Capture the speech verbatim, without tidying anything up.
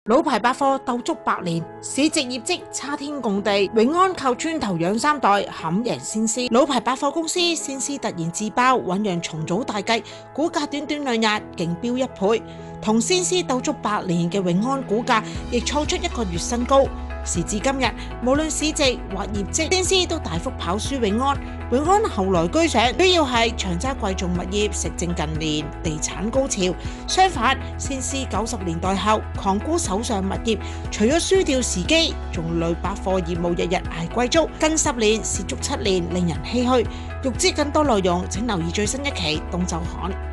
老牌百貨鬥足百年，市值業績差天共地，永安靠磚頭養三代，冚贏先施。老牌百貨公司先施突然自爆，醞釀重組大計，股價短短兩日勁飆一倍，同先施鬥足百年嘅永安股價亦創出一個月新高。時至今日，無論市值或業績，先施都大幅跑輸永安。永安後來居上，主要係長揸貴重物業，食正近年地產高潮。相反，先施九十年代後狂沽手上物業，除咗輸掉時機，仲累百貨業務日日捱貴租，近十年蝕足七年，令人唏噓。欲知更多內容，請留意最新一期《東周刊》。